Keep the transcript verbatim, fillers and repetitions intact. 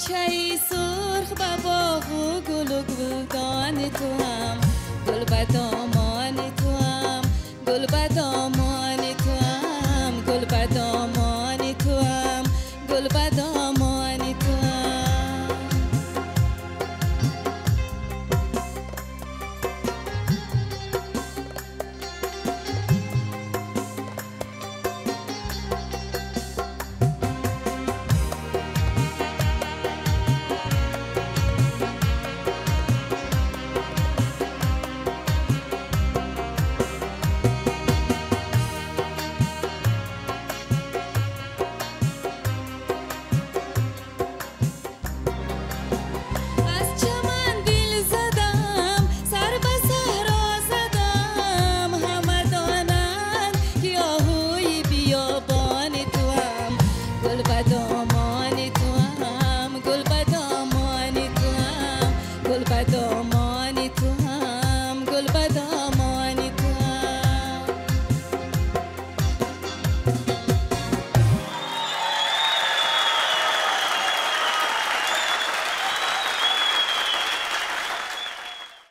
غنچه سرخ و باغ و گل و گلدان تو هم، گل به دامان تو هم، گل به دامان تو هم، گل به دامان تو هم، گل به دامان تو هم. Gul badam